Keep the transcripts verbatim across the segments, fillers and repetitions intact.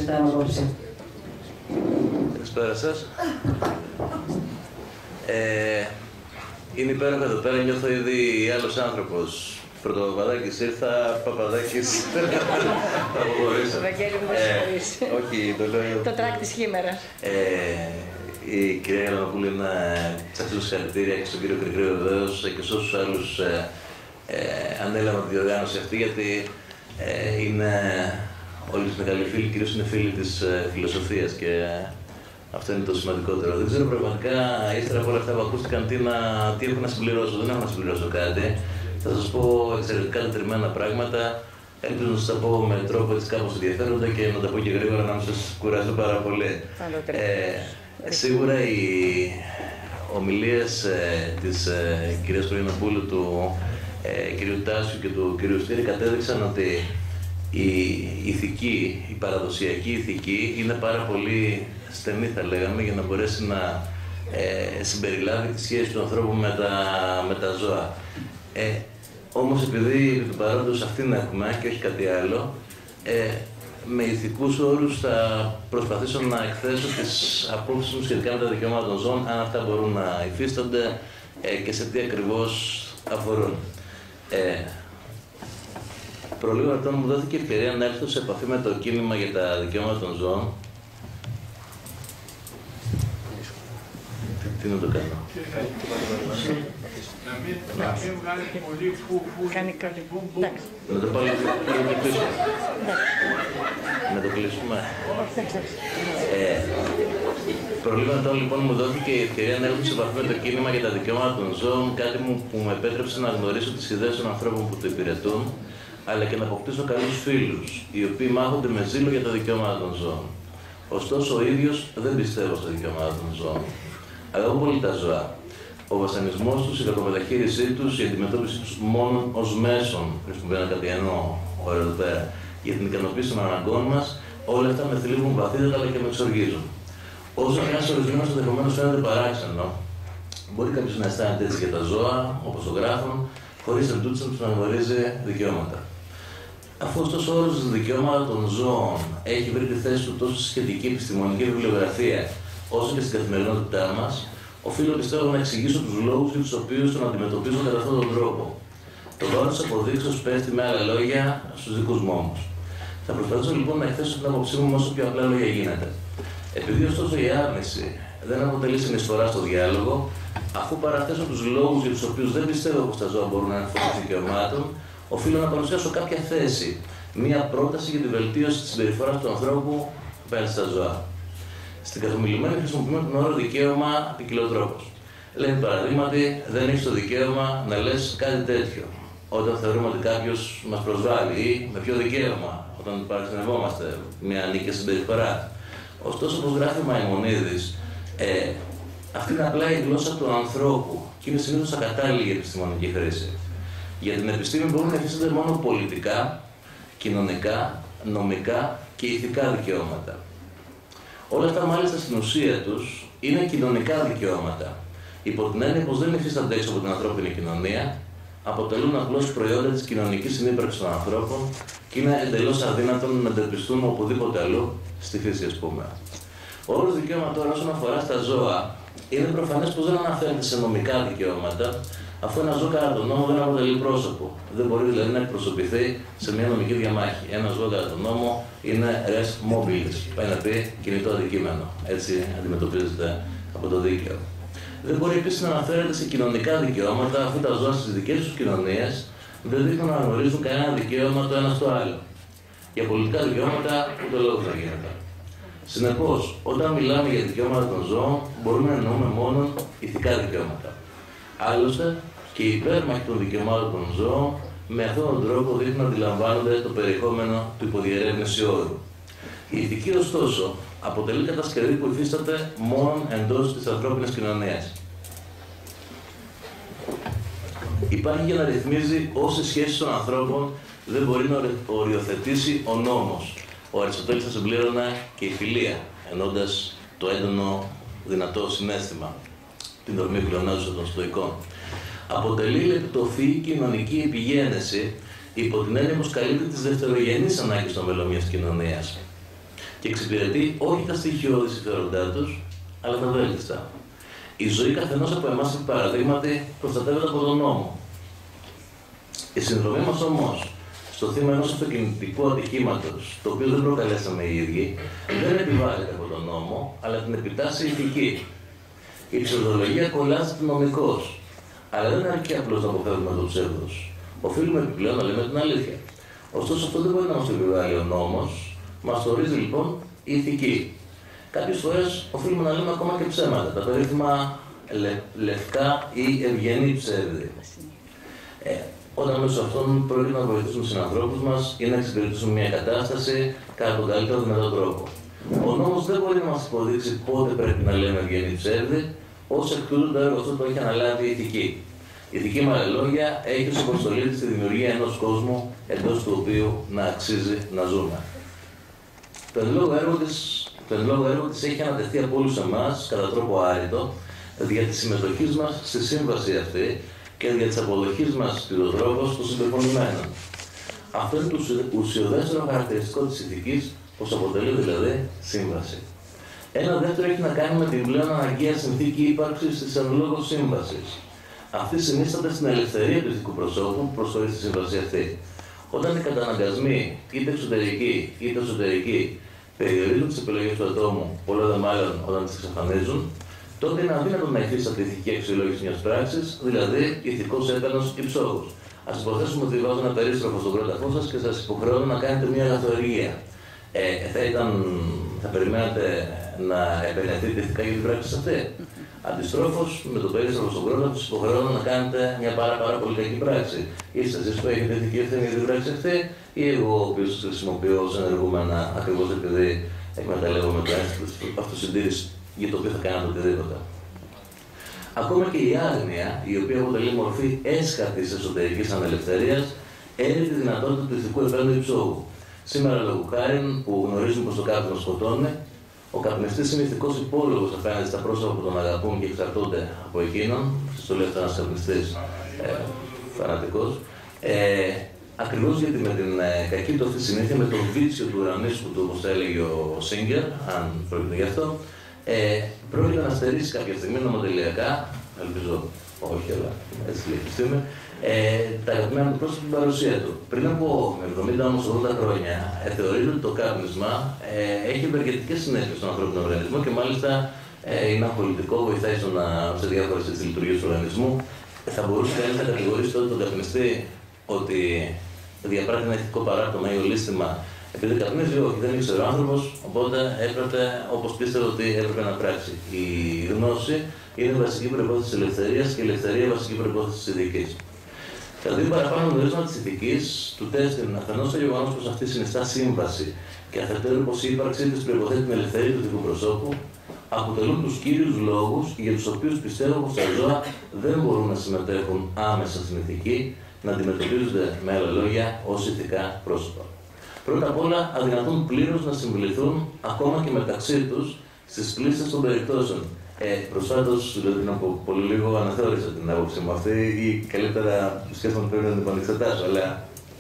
συζητάμε απόψε. Καλησπέρα σας. Ε, είναι υπέροχο εδώ πέρα, νιώθω ήδη άλλος άνθρωπος. Πρωτοπαπαδάκης ήρθα, Παπαδάκης θα αποχωρήσω. Βαγγέλη μου, δεν συγχωρείς. Όχι, το λέω. Το τράκ της χήμερα. Η κυρία Γαλανοπούλου είναι σας δώσω συγχαρητήρια και στον κύριο Κρικρή βεβαίως και σε όσους άλλους ανέλαβαν τη διοργάνωση αυτή, γιατί είναι όλοι οι μεγάλοι φίλοι, κυρίως είναι φίλοι της φιλοσοφίας και αυτό είναι το σημαντικότερο. Δεν ξέρω πραγματικά, ύστερα από όλα αυτά που ακούστηκαν, τι, να, τι έχω να συμπληρώσω. Δεν έχω να συμπληρώσω κάτι. Θα σας πω εξαιρετικά λατρεμένα πράγματα. Ελπίζω να σας τα πω με τρόπο έτσι κάπως ενδιαφέροντα και να τα πω και γρήγορα, να μην σας κουράζω πάρα πολύ. Ε, σίγουρα οι ομιλίες ε, της ε, κυρίας Προγενοπούλου, του ε, κυρίου Τάσιου και του κυρίου Στήρη κατέδειξαν ότι η ηθική, η παραδοσιακή ηθική είναι πάρα πολύ στενή, θα λέγαμε, για να μπορέσει να ε, συμπεριλάβει τη σχέση του ανθρώπου με τα, με τα ζώα. Ε, όμως επειδή επί του παρόντος αυτήν έχουμε και όχι κάτι άλλο, ε, με ηθικούς όρους θα προσπαθήσω να εκθέσω τις απόψεις μου σχετικά με τα δικαιώματα των ζώων, αν αυτά μπορούν να υφίστανται ε, και σε τι ακριβώς αφορούν. Ε, Προ λίγο ετών μου δόθηκε ευκαιρία να έρθω σε επαφή με το κίνημα για τα δικαιώματα των ζώων. Τι, τι να το κάνω. Να μην βγάλει πολύ φουφού. Κάνει καλή. Να το πάλι να το κλείσουμε. Να το κλείσουμε. Ε, Προ λίγο ετών λοιπόν μου δόθηκε η ευκαιρία να έρθω σε επαφή με το κίνημα για τα δικαιώματα των ζώων, κάτι που μου επέτρεψε να γνωρίσω τις ιδέες των ανθρώπων που το υπηρετούν, αλλά και να αποκτήσω καλούς φίλους, οι οποίοι μάχονται με ζήλο για τα δικαιώματα των ζώων. Ωστόσο, ο ίδιος δεν πιστεύω στα δικαιώματα των ζώων. Αγαπώ πολύ τα ζώα. Ο βασανισμός τους, η κακομεταχείρισή τους, η αντιμετώπιση τους μόνο ως μέσον, χρησιμοποιώ ένα κάτι εννοώ ώρα εδώ πέρα, για την ικανοποίηση των αναγκών μας, όλα αυτά με θλίβουν βαθύτερα αλλά και με εξοργίζουν. Όσο ένα ορισμένο ενδεχομένως φαίνεται παράξενο, μπορεί κάποιος να αισθάνεται έτσι για τα ζώα, όπως το γράφουν, χωρίς εν τούτης να τους αναγνωρίζει δικαιώματα. Αφού ωστόσο ο όρος δικαιώματα των ζώων έχει βρει τη θέση του τόσο στη σχετική επιστημονική βιβλιογραφία, όσο και στην καθημερινότητά μας, οφείλω πιστεύω να εξηγήσω τους λόγους για τους οποίους τον αντιμετωπίζω κατά αυτόν τον τρόπο. Το βάρος της αποδείξεως πέφτει με άλλα λόγια στους δικούς μου ώμους. Θα προσπαθήσω λοιπόν να εκθέσω την άποψή μου με όσο πιο απλά λόγια γίνεται. Επειδή ωστόσο η άρνηση δεν αποτελεί συνεισφορά στο διάλογο, αφού παραθέσω τους λόγους για τους οποίους δεν πιστεύω πως τα ζώα μπορούν να είναι φορείς δικαιωμάτων, οφείλω να παρουσιάσω κάποια θέση, μία πρόταση για τη βελτίωση της συμπεριφοράς του ανθρώπου απέναντι στα ζώα. Στην καθομιλουμένη χρησιμοποιούμε τον όρο δικαίωμα ποικιλοτρόπως. Λέει παραδείγματι, δεν έχεις το δικαίωμα να λες κάτι τέτοιο όταν θεωρούμε ότι κάποιος μας προσβάλλει, ή με ποιο δικαίωμα όταν παραξενευόμαστε μια ανίκια συμπεριφορά. Ωστόσο, όπως γράφει ο Μαϊμονίδης, ε, αυτή είναι απλά η γλώσσα του ανθρώπου και είναι συνήθως ακατάλληλη για επιστημονική χρήση. Για την επιστήμη μπορούν να υφίστανται μόνο πολιτικά, κοινωνικά, νομικά και ηθικά δικαιώματα. Όλα αυτά, μάλιστα, στην ουσία τους είναι κοινωνικά δικαιώματα. Υπό την έννοια πως δεν υφίστανται έξω από την ανθρώπινη κοινωνία, αποτελούν απλώς προϊόντα της κοινωνικής συνύπαρξης των ανθρώπων και είναι εντελώς αδύνατον να εντοπιστούν οπουδήποτε αλλού, στη φύση, ας πούμε. Ο όρος δικαίωμα τώρα, όσον αφορά στα ζώα, είναι προφανές πως δεν αναφέρεται σε νομικά δικαιώματα, αφού ένα ζώο κατά τον νόμο δεν αποτελεί πρόσωπο. Δεν μπορεί δηλαδή να εκπροσωπηθεί σε μια νομική διαμάχη. Ένα ζώο κατά τον νόμο είναι res mobilis, πάει να πει κινητό αντικείμενο. Έτσι αντιμετωπίζεται από το δίκαιο. Δεν μπορεί επίσης να αναφέρεται σε κοινωνικά δικαιώματα, αφού τα ζώα στις δικές τους κοινωνίες δεν δείχνουν να γνωρίζουν κανένα δικαίωμα το ένα στο άλλο. Για πολιτικά δικαιώματα ούτε λόγος δεν γίνεται. Συνεπώς, όταν μιλάμε για δικαιώματα των ζώων, μπορούμε να εννοούμε μόνο ηθικά δικαιώματα. Άλλωστε, και οι υπέρμαχοι των δικαιωμάτων των ζώων με αυτόν τον τρόπο δείχνουν να αντιλαμβάνονται το περιεχόμενο του υποδιερεύνηση όρου. Η ηθική, ωστόσο, αποτελεί κατασκευή που υφίσταται μόνο εντός της ανθρώπινης κοινωνίας. Υπάρχει για να ρυθμίζει όσες σχέσεις των ανθρώπων δεν μπορεί να οριοθετήσει ο νόμος. Ο Αριστοτέλης θα συμπλήρωνα και η φιλία, εννοώντας το έντονο δυνατό συναίσθημα, την ορμή πλεονάζουσα των Στοικών. Αποτελεί λεπτοφυή κοινωνική επιγένεση, υπό την έννοια πως καλύπτει τις δευτερογενείς ανάγκες των μελών μιας κοινωνίας. και εξυπηρετεί όχι τα στοιχειώδη συμφέροντά τους, αλλά τα βέλτιστα. Η ζωή καθενός από εμάς, επί παραδείγματι, προστατεύεται από τον νόμο. Η συνδρομή μας όμως στο θύμα ενός αυτοκινητικού ατυχήματος, το οποίο δεν προκαλέσαμε οι ίδιοι, δεν επιβάλλεται από τον νόμο, αλλά την επιτάσσει η ηθική. Η ψευδολογία κολλάζεται νομικώς, αλλά δεν αρκεί απλώς να αποφεύγουμε το ψεύδος. Οφείλουμε επιπλέον να λέμε την αλήθεια. Ωστόσο, αυτό δεν μπορεί να μας το επιβάλλει ο νόμος, μας το ορίζει λοιπόν η ηθική. Κάποιες φορές οφείλουμε να λέμε ακόμα και ψέματα, τα περίφημα λε, λευκά ή ευγενή ψεύδη. Ε, όταν μέσω αυτών πρόκειται να βοηθήσουμε τους συνανθρώπους μας ή να εξυπηρετήσουμε μια κατάσταση κατά τον καλύτερο δυνατό τρόπο. Ο νόμος δεν μπορεί να μας υποδείξει πότε πρέπει να λέμε ευγενή ψεύδη, ως εκ τούτου το έργο αυτό το έχει αναλάβει η ηθική. Η ηθική, με άλλα λόγια, έχει ως αποστολή της τη δημιουργία ενός κόσμου εντός του οποίου να αξίζει να ζούμε. Το εν λόγω έργο της, το εν λόγω έργο της έχει ανατεθεί από όλους εμάς κατά τρόπο άρρητο δια της συμμετοχής μας στη σύμβαση αυτή και για της αποδοχής μας πυροτρόπως των συμπεφωνημένων. Αυτό είναι το ουσιοδέστερο χαρακτηριστικό της ηθικής, πως αποτελεί δηλαδή σύμβαση. Ένα δεύτερο έχει να κάνει με την πλέον αναγκαία συνθήκη ύπαρξης της εν λόγω σύμβασης. Αυτή συνίσταται στην ελευθερία του ηθικού προσώπου που προσχωρεί στη σύμβαση αυτή. Όταν οι καταναγκασμοί, είτε εξωτερικοί είτε εσωτερικοί, περιορίζουν τις επιλογές του ατόμου, πολλό δε μάλλον όταν τις εξαφανίζουν, τότε είναι αδύνατο να υφίσταται η ηθική αξιολόγηση μιας πράξης, δηλαδή ηθικός έπαινος ή ψόχος. Ας υποθέσουμε ότι βάζω ένα περίστροφο στον κρόταφό σας και σας υποχρεώνω να κάνετε μια αγαθοεργία. Ε, θα, ήταν, θα περιμένατε να επενεθείτε ηθικά για την πράξη αυτή. Αντιστρόφως, με το περίστροφο στον κρόταφο σας υποχρεώνω να κάνετε μια πάρα, πάρα πολύ κακή πράξη. Είστε εσείς που έχετε ηθική ευθύνη για την πράξη αυτή, ή εγώ ο οποίος σας χρησιμοποιώ ως ενεργούμενα ακριβώς επειδή εκμεταλλεύομαι το αίσθημα αυτοσυντήρηση για το οποίο θα κάνετε οτιδήποτε. Ακόμα και η άγνοια, η οποία αποτελεί μορφή έσχατης εσωτερικής ανελευθερίας, έχει τη δυνατότητα του ηθικού επένου υψόγου. Σήμερα, λόγω χάριν που γνωρίζουμε πως το κάπνισμα σκοτώνει, ο καπνιστής είναι ηθικός υπόλογος απέναντι στα πρόσωπα που τον αγαπούν και εξαρτώνται από εκείνον. Σας το λέω αυτό ένας καπνιστής ε, φανατικός. Ε, Ακριβώς γιατί με την ε, κακή του αυτή συνήθεια, με το βίτσιο του ουρανίσκου του, όπως έλεγε ο Σίγκερ, αν πρόκειται γι' αυτό, ε, πρόκειται να στερήσει κάποια στιγμή νομοτελειακά, ελπίζω όχι, αλλά έτσι λέει, ε, τα αγαπημένα του πρόσωπα στην παρουσία του. Πριν από εβδομήντα όμως ογδόντα χρόνια, ε, θεωρείται ότι το κάπνισμα ε, έχει ευεργετικές συνέπειες στον ανθρώπινο οργανισμό και μάλιστα ε, είναι απολυτικό, βοηθάει στο να, σε διάφορες λειτουργίες του οργανισμού. Ε, θα μπορούσε κανείς να κατηγορήσει τότε τον καπνιστή ότι διαπράττει ένα ηθικό παράπτωμα ή ολίσθημα επειδή καπνίζει, όχι, δεν ήξερε ο άνθρωπος, οπότε έπρεπε, όπως πίστευε ότι έπρεπε να πράξει. Η γνώση είναι βασική προϋπόθεση της ελευθερίας και η ελευθερία βασική προϋπόθεση της ηθικής. Τα δύο παραπάνω γνωρίσματα της ηθικής του τεστ είναι αφενός το γεγονός πως αυτή συνιστά σύμβαση και αφετέρου πως η ύπαρξή της προϋποθέτει την ελευθερία του ηθικού προσώπου, αποτελούν τους κύριους λόγους για τους οποίους πιστεύω πως τα ζώα δεν μπορούν να συμμετέχουν άμεσα στην ηθική, να αντιμετωπίζονται με άλλα λόγια ως ηθικά πρόσωπα. Πρώτα απ' όλα, αδυνατούν πλήρως να συμβληθούν ακόμα και μεταξύ τους στις πλήστες των περιπτώσεων. Ε, προσφάτως, δηλαδή πριν από πολύ λίγο, αναθεώρησα την άποψη μου αυτή, ή καλύτερα σκέφτομαι ότι πρέπει να την επανεξετάσω, αλλά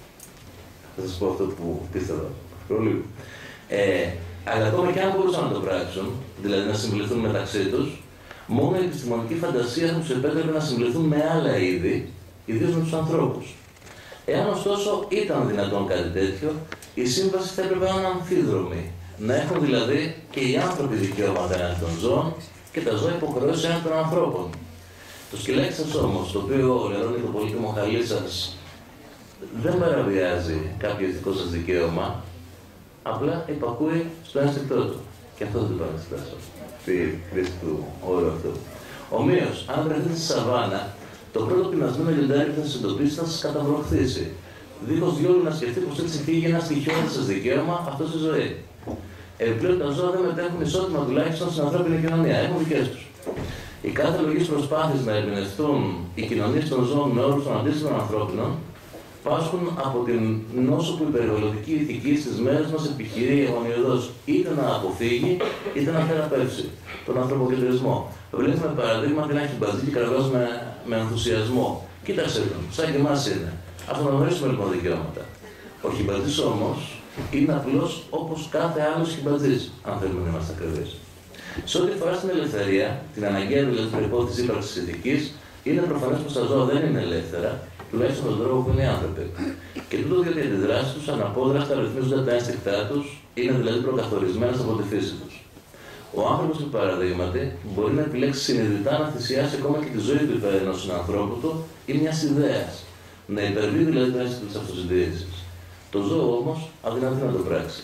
θα σας πω αυτό που πίστευα πολύ. Ε, αλλά ακόμα και αν μπορούσαν να το πράξουν, δηλαδή να συμβληθούν μεταξύ τους, μόνο η επιστημονική φαντασία θα τους επέτρεπε να συμβληθούν με άλλα είδη, ιδίως με τους ανθρώπους. Εάν ωστόσο ήταν δυνατόν κάτι τέτοιο, η σύμβαση θα έπρεπε να είναι αμφίδρομη. Να έχουν δηλαδή και οι άνθρωποι δικαιώματα έναντι των ζώων και τα ζώα υποχρεώσεις έναντι των ανθρώπων. Το σκυλάκι σας όμως, το οποίο λερώνει το πολύτιμο χαλί σας, δεν παραβιάζει κάποιο ηθικό σας δικαίωμα, απλά υπακούει στο ένστικτό του. Και αυτό δεν το παραστάσω, στη χρήση του όρου αυτού. Ομοίως, αν βρεθείτε στη σαβάνα, το πρώτο πεινασμένο λιοντάρι που θα σας εντοπίσει θα σας καταβροχθήσει. Δίχως διόλου να σκεφτεί πως έτσι φύγει ένα στοιχειώδες σας δικαίωμα αυτό στη ζωή. Επιπλέον τα ζώα δεν μετέχουν ισότιμα τουλάχιστον στην ανθρώπινη κοινωνία, έχουν δικές τους. Οι κάθε λογικές προσπάθειες να ερμηνευτούν οι κοινωνίες των ζώων με όρους των αντίστοιχων ανθρώπινων πάσχουν από την νόσο που η περιβαλλοντική ηθική στις μέρες μας επιχειρεί αγωνιωδώς είτε να αποφύγει είτε να θεραπεύσει τον ανθρωποκεντρισμό. Βλέπουμε παραδείγματι να έχει μπαζί και κραυγάζει με, με ενθουσιασμό. Κοίταξε τον, σαν και εμάς είναι. Ας τον γνωρίσουμε λοιπόν δικαιώματα. Ο χιμπατής όμως Είναι απλώς όπως κάθε άλλος χιμπατζής, αν θέλουμε να είμαστε ακριβείς. Σε ό,τι αφορά στην ελευθερία, την αναγκαία δηλαδή προϋπόθεση ύπαρξης ηθικής, είναι προφανές πως τα ζώα δεν είναι ελεύθερα, τουλάχιστον στον τρόπο που είναι οι άνθρωποι. Και τούτο διότι οι αντιδράσεις τους αναπόδραστα ρυθμίζονται τα ένστικτά τους, είναι δηλαδή προκαθορισμένες από τη φύση τους. Ο άνθρωπος, του παραδείγματι, μπορεί να επιλέξει συνειδητά να θυσιάσει ακόμα και τη ζωή του υπέρ ενός συνανθρώπου του ή μιας ιδέας, να υπερβεί δηλαδή το αίσθημα της αυτοσυντήρησης. Το ζώο όμως αδυνατεί να το πράξει.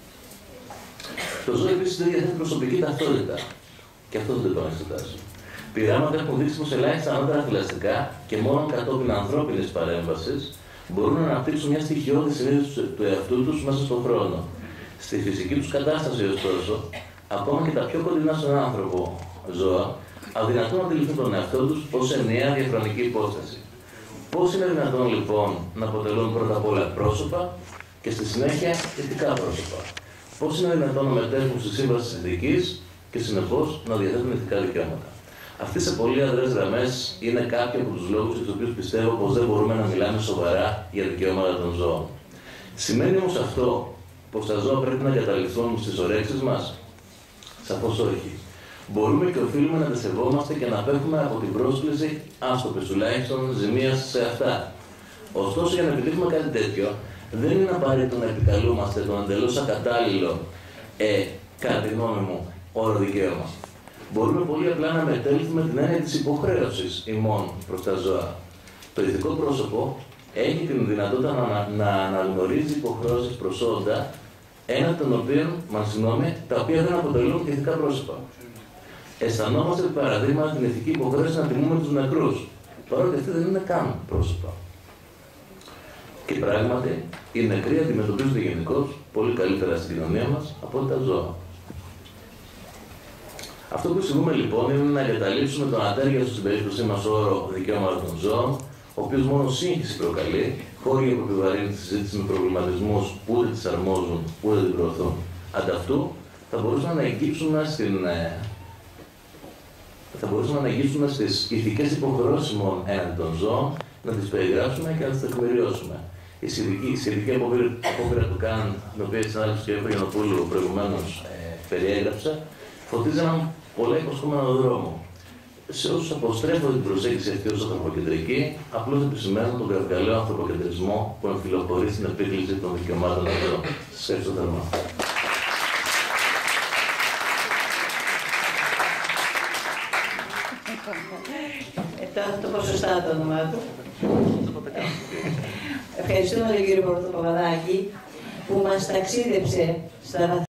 Το ζώο επίσης δεν διαθέτει προσωπική ταυτότητα. Και αυτό δεν το εξετάζει. Πειράματα έχουν δείξει πως ελάχιστα ανώτερα θηλαστικά και μόνο κατόπιν ανθρώπινης παρέμβασης μπορούν να αναπτύξουν μια στοιχειώδη συνείδηση του εαυτού τους μέσα στον χρόνο. Στη φυσική τους κατάσταση, ωστόσο, ακόμα και τα πιο κοντινά στον άνθρωπο ζώα αδυνατούν να αντιληφθούν τον εαυτό τους ως ενιαία διαχρονική υπόσταση. Πώς είναι δυνατόν λοιπόν να αποτελούν πρώτα απ' όλα πρόσωπα και στη συνέχεια ηθικά πρόσωπα? Πώς είναι δυνατόν να μετέχουν στη σύμβαση της ηθικής και συνεπώς να διαθέτουν ηθικά δικαιώματα? Αυτοί σε πολύ αδρές γραμμές είναι κάποιοι από τους λόγους για τους οποίους πιστεύω πως δεν μπορούμε να μιλάμε σοβαρά για δικαιώματα των ζώων. Σημαίνει όμως αυτό πως τα ζώα πρέπει να καταληφθούν στις ορέξεις μας? Σαφώς όχι. Μπορούμε και οφείλουμε να τα σεβόμαστε και να απέχουμε από την πρόσκληση άσκοπης τουλάχιστον ζημίας σε αυτά. Ωστόσο, για να επιτύχουμε κάτι τέτοιο, δεν είναι απαραίτητο να επικαλούμαστε τον εντελώς ακατάλληλο, ε, κατά τη γνώμη μου, όρο δικαίωμα. Μπορούμε πολύ απλά να μετέλθουμε την έννοια της υποχρέωσης ημών προς τα ζώα. Το ηθικό πρόσωπο έχει την δυνατότητα να, να αναγνωρίζει υποχρεώσεις προσόντα, ένα των οποίων, μα συγγνώμη, τα οποία δεν αποτελούν ηθικά πρόσωπα. Αισθανόμαστε, παραδείγμα, την ηθική υποχρέωση να τιμούμε τους νεκρούς, παρότι αυτοί δεν είναι καν πρόσωπα. Και πράγματι, οι νεκροί αντιμετωπίζονται γενικώς πολύ καλύτερα στην κοινωνία μας από ό,τι τα ζώα. Αυτό που εξηγούμε λοιπόν είναι να εγκαταλείψουμε τον ατέριαστο στην περίπτωσή μας όρο δικαιώματα των ζώων, ο οποίος μόνο σύγχυση προκαλεί, χώρια που επιβαρύνει τη συζήτηση με προβληματισμούς που ούτε τις αρμόζουν, ούτε την προωθούν. Ανταυτού, θα μπορούσαμε να εγγύψουμε στην. Θα μπορούσαμε να αγγίξουμε στις ηθικές υποχρεώσεις μόνο έναντι των ζώων, να τις περιγράψουμε και να τις τεκμηριώσουμε. Η σχετική απόπειρα του Καν, την οποία η συνάδελφος κ. Γιαννοπούλου προηγουμένως ε, περιέγραψε, φωτίζει έναν πολλά υποσχόμενο δρόμο. Σε όσους αποστρέφονται την προσέγγιση αυτή ως ανθρωποκεντρική, απλώς επισημαίνουν τον κραυγαλαίο ανθρωποκεντρισμό που εμφυλοχωρεί στην επίκληση των δικαιωμάτων των ζώων. Σας ευχαριστώ θερμά. Τώρα το πω σωστά το όνομά του. Ευχαριστούμε τον κύριο Παπαδάκη που μας ταξίδεψε στα βαθιά.